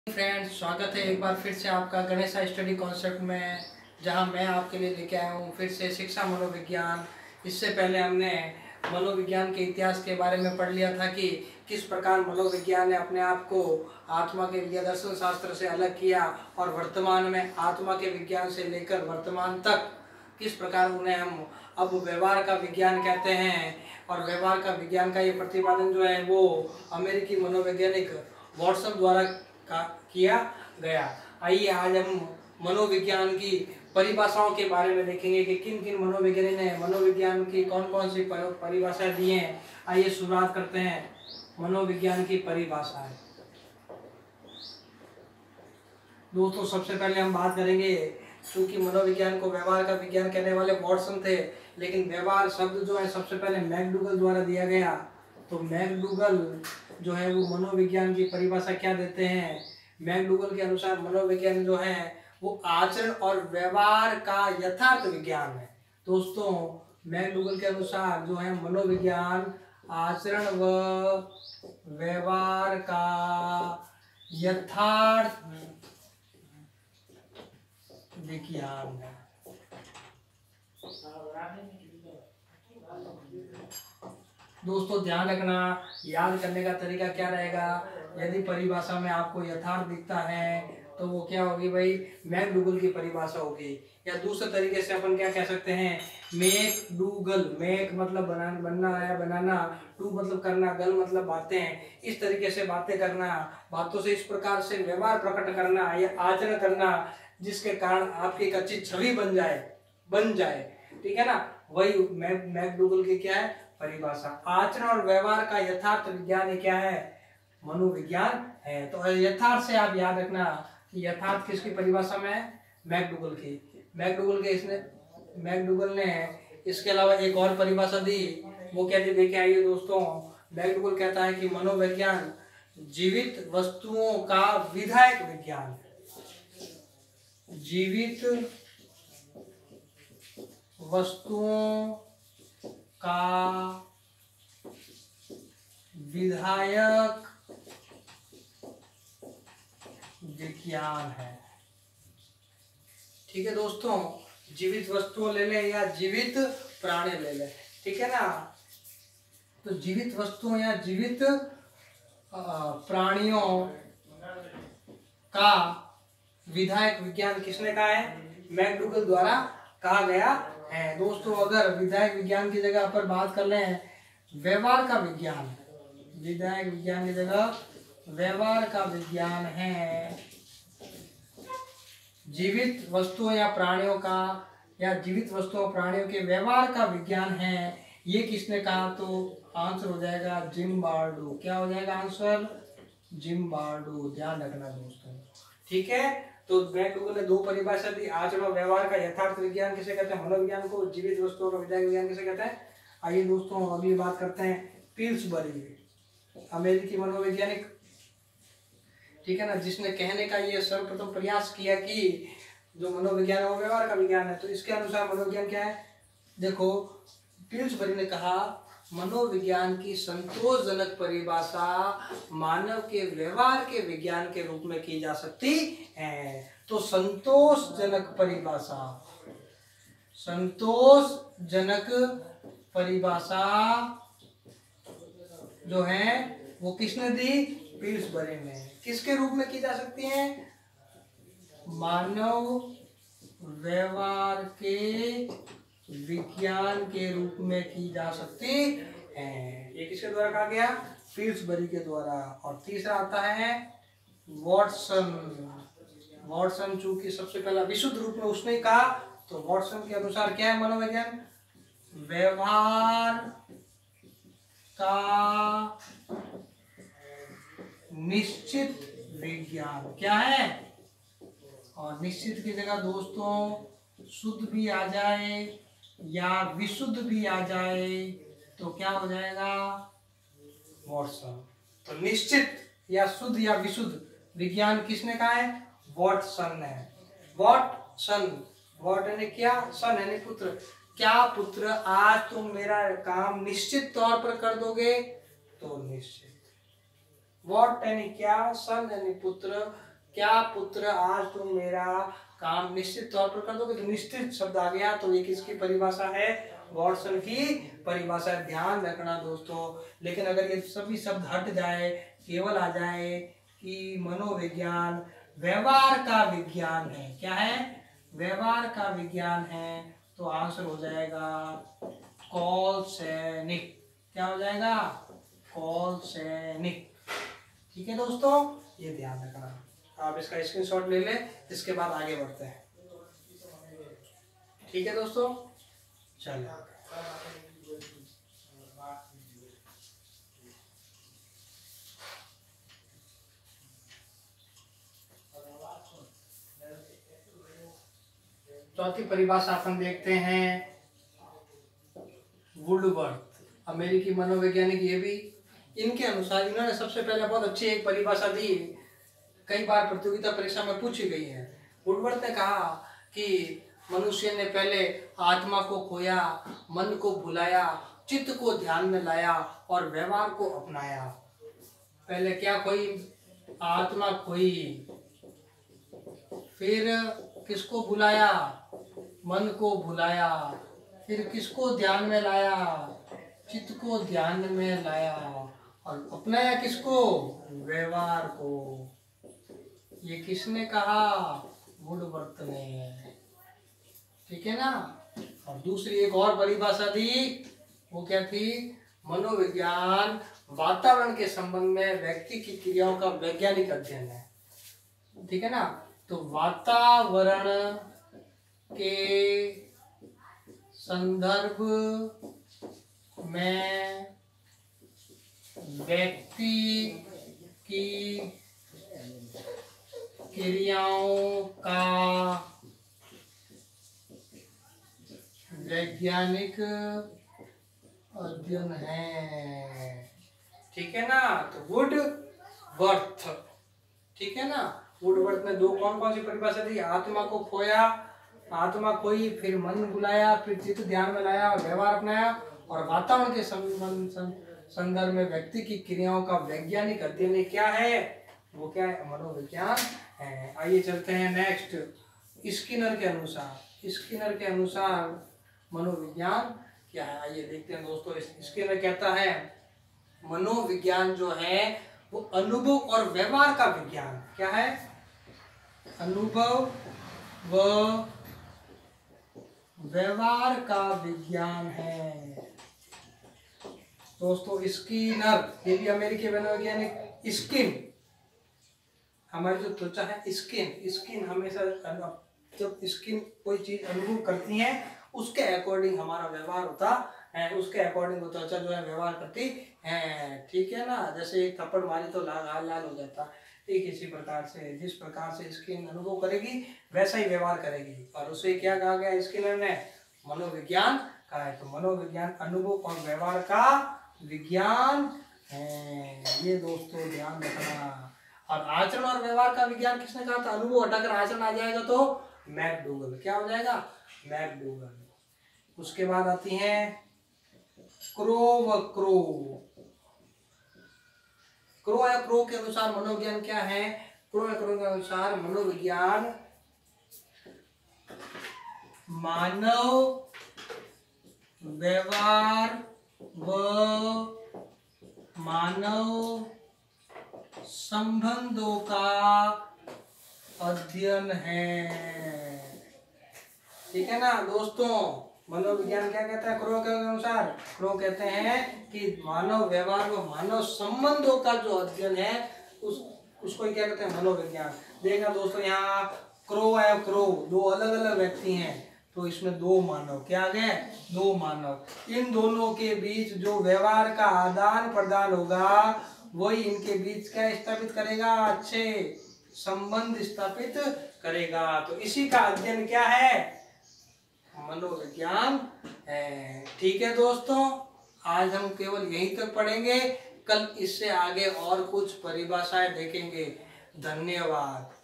Friends, स्वागत है एक बार फिर से आपका गणेश स्टडी कॉन्सेप्ट में, जहां मैं आपके लिए लेके आया हूं फिर से शिक्षा मनोविज्ञान। इससे पहले हमने मनोविज्ञान के इतिहास के बारे में पढ़ लिया था कि किस प्रकार मनोविज्ञान ने अपने आप को आत्मा के विज्ञान दर्शन शास्त्र से अलग किया और वर्तमान में आत्मा के विज्ञान से लेकर वर्तमान तक किस प्रकार उन्हें हम अब व्यवहार का विज्ञान कहते हैं। और व्यवहार का विज्ञान का ये प्रतिपादन जो है वो अमेरिकी मनोवैज्ञानिक वॉटसन द्वारा किया गया। आइए आज हम मनोविज्ञान की परिभाषाओं के बारे में देखेंगे कि किन किन मनोवैज्ञानिक ने मनोविज्ञान की कौन कौन सी परिभाषाएं दी हैं। आइए शुरुआत करते हैं मनोविज्ञान की परिभाषाएं। दोस्तों, सबसे पहले हम बात करेंगे, क्योंकि मनोविज्ञान को व्यवहार का विज्ञान कहने वाले वॉटसन थे, लेकिन व्यवहार शब्द जो है सबसे पहले मैकडूगल द्वारा दिया गया। तो मैकडूगल जो है वो मनोविज्ञान की परिभाषा क्या देते हैं। मैकडूगल के अनुसार मनोविज्ञान जो है वो आचरण और व्यवहार का यथार्थ विज्ञान है। दोस्तों, मैकडूगल के अनुसार जो है मनोविज्ञान आचरण व व्यवहार का यथार्थ विज्ञान है। दोस्तों, ध्यान रखना, याद करने का तरीका क्या रहेगा। यदि परिभाषा में आपको यथार्थ दिखता है तो वो क्या होगी भाई, मैकडूगल की परिभाषा होगी। या दूसरे तरीके से अपन क्या कह सकते हैं, मैकडूगल। मैक मतलब बनना है, बनाना। डू मतलब करना, गल मतलब बातें। इस तरीके से बातें करना, बातों से इस प्रकार से व्यवहार प्रकट करना या आचरण करना जिसके कारण आपकी एक अच्छी छवि बन जाए। ठीक है ना, वही मैकडूगल की क्या है परिभाषा। आचरण और व्यवहार का यथार्थ विज्ञान क्या है, मनोविज्ञान है। तो यथार्थ से आप याद रखना कि यथार्थ किसकी परिभाषा में है, मैकडूगल की। मैकडूगल ने इसके अलावा एक और परिभाषा दी, वो क्या दी देखे आइए दोस्तों। मैकडूगल कहता है कि मनोविज्ञान जीवित वस्तुओं का विधायक विज्ञान है। जीवित वस्तुओं का विधायक विज्ञान है। ठीक है दोस्तों, जीवित वस्तुओं ले लें या जीवित प्राणी ले लें, ठीक है ना। तो जीवित वस्तुओं या जीवित प्राणियों का विधायक विज्ञान किसने कहा है, मैकडूगल द्वारा कहा गया है। दोस्तों, अगर विधायक विज्ञान की जगह पर बात कर लें व्यवहार का विज्ञान, विधायक विज्ञान की जगह व्यवहार का विज्ञान है। जीवित वस्तुओं या प्राणियों का या जीवित वस्तुओं प्राणियों के व्यवहार का विज्ञान है, ये किसने कहा, तो आंसर हो जाएगा जिम्बार्डो। क्या हो जाएगा आंसर, जिम्बार्डो। ध्यान रखना दोस्तों, ठीक है। तो मैकडूगल ने दो परिभाषा दी, आचरण और व्यवहार का यथार्थ विज्ञान किसे कहते हैं, मनोविज्ञान को। जीवित वस्तुओं का विधायक विज्ञान किसे कहते हैं। आइए दोस्तों, अगली बात करते हैं पिल्सबरी, अमेरिकी मनोवैज्ञानिक, ठीक है ना, जिसने कहने का ये सर्वप्रथम प्रयास किया कि जो मनोविज्ञान है वो व्यवहार का विज्ञान है। तो इसके अनुसार मनोविज्ञान क्या है, देखो पिल्सबरी ने कहा मनोविज्ञान की संतोषजनक परिभाषा मानव के व्यवहार के विज्ञान के रूप में की जा सकती है। तो संतोषजनक परिभाषा, संतोषजनक परिभाषा जो है वो किसने दी, पिल्सबरी ने। किसके रूप में की जा सकती है, मानव व्यवहार के विज्ञान के रूप में की जा सकती है। ये किसके द्वारा कहा गया, पिल्सबरी के द्वारा। और तीसरा आता है वॉटसन। वॉटसन चूंकि सबसे पहला विशुद्ध रूप में उसने कहा, तो वॉटसन के अनुसार क्या है मनोविज्ञान, व्यवहार का निश्चित विज्ञान। क्या है, और निश्चित की जगह दोस्तों शुद्ध भी आ जाए या विशुद्ध भी आ जाए तो क्या हो जाएगा, वॉटसन। तो निश्चित या शुद्ध या विशुद्ध विज्ञान किसने कहा है, वॉटसन ने। वॉटसन, वॉट यानी क्या, सन यानी पुत्र। क्या पुत्र, आज तुम मेरा काम निश्चित तौर पर कर दोगे, तो निश्चित। वॉट यानी क्या, सन यानी पुत्र, क्या पुत्र आज तुम मेरा काम निश्चित तौर पर कर दोगे, तो निश्चित शब्द आ गया, तो ये किसकी परिभाषा है, वॉटसन की परिभाषा। ध्यान रखना दोस्तों। लेकिन अगर ये सभी शब्द हट जाए, केवल आ जाए कि मनोविज्ञान व्यवहार का विज्ञान है, क्या है, व्यवहार का विज्ञान है, तो आंसर हो जाएगा कॉलसैनिक। क्या हो जाएगा, कॉलसैनिक। ठीक है दोस्तों, ये ध्यान रखना। आप इसका स्क्रीनशॉट ले लें, इसके बाद आगे बढ़ते हैं। ठीक है दोस्तों, चलिए। चौथी परिभाषा अपन देखते हैं, वुडवर्थ, अमेरिकी मनोवैज्ञानिक। ये भी इनके अनुसार इन्होंने सबसे पहले बहुत अच्छी एक परिभाषा दी, कई बार प्रतियोगिता परीक्षा में पूछी गई है। वुडवर्थ ने कहा कि मनुष्य ने पहले आत्मा को खोया, मन को भुलाया, चित्त को ध्यान में लाया और व्यवहार को अपनाया। पहले क्या खोई, आत्मा खोई, फिर किसको भुलाया, मन को भुलाया, फिर किसको ध्यान में लाया, चित्त को ध्यान में लाया, और अपनाया किसको, व्यवहार को। ये किसने कहा, वुडवर्थ ने। ठीक है ना। और दूसरी एक और परिभाषा दी, वो क्या थी, मनोविज्ञान वातावरण के संबंध में व्यक्ति की क्रियाओं का वैज्ञानिक अध्ययन है। ठीक है ना। तो वातावरण के संदर्भ में व्यक्ति की क्रियाओं का वैज्ञानिक अध्ययन है। ठीक है ना। तो वुडवर्थ, ठीक है ना, वुडवर्थ ने दो कौन कौन सी परिभाषा दी, आत्मा को खोया, आत्मा खोई, फिर मन बुलाया, फिर चित्त ध्यान में लाया और व्यवहार अपनाया, और वातावरण के संदर्भ में व्यक्ति की क्रियाओं का वैज्ञानिक अध्ययन क्या है, वो क्या है, मनोविज्ञान है। आइए चलते हैं नेक्स्ट, स्किनर के अनुसार। स्किनर के अनुसार मनोविज्ञान क्या है, आइए देखते हैं दोस्तों। स्किनर कहता है मनोविज्ञान जो है वो अनुभव और व्यवहार का विज्ञान, क्या है, अनुभव व व्यवहार का विज्ञान है दोस्तों। स्किनर, ये भी अमेरिकी मनोवैज्ञानिक। स्किन, हमारी जो त्वचा है, स्किन हमेशा जब स्किन कोई चीज अनुभव करती है उसके अकॉर्डिंग हमारा व्यवहार होता है, उसके अकॉर्डिंग त्वचा जो है व्यवहार करती है। ठीक है ना। जैसे एक थप्पड़ मारी तो लाल लाल हो जाता, ठीक इसी प्रकार से जिस प्रकार से स्किन अनुभव करेगी वैसा ही व्यवहार करेगी, और उसे क्या कहा गया, स्किनर ने मनोविज्ञान कहा है। तो मनोविज्ञान अनुभव और व्यवहार का विज्ञान है, ये दोस्तों ध्यान रखना। और आचरण और व्यवहार का विज्ञान किसने कहा था, अनुभव हटाकर आचरण आ जाएगा तो मैकडूगल। क्या हो जाएगा, मैकडूगल। उसके बाद आती हैं क्रो व क्रो। क्रो या क्रो के अनुसार मनोविज्ञान क्या है, क्रो या क्रो के अनुसार मनोविज्ञान मानव व्यवहार व मानव संबंधों का अध्ययन है। ठीक है ना दोस्तों। मनोविज्ञान क्या कहता है क्रो के अनुसार, क्रो कहते हैं कि मानव व्यवहार व मानव संबंधों का जो अध्ययन है उसको ही क्या कहते हैं, मनोविज्ञान। देखना दोस्तों, यहाँ क्रो है, क्रो दो अलग अलग व्यक्ति हैं, तो इसमें दो मानव, क्या आ गए, दो मानव। इन दोनों के बीच जो व्यवहार का आदान प्रदान होगा वही इनके बीच क्या स्थापित करेगा, अच्छे संबंध स्थापित करेगा। तो इसी का अध्ययन क्या है, मनोविज्ञान है। ठीक है दोस्तों, आज हम केवल यहीं तक पढ़ेंगे, कल इससे आगे और कुछ परिभाषाएं देखेंगे। धन्यवाद।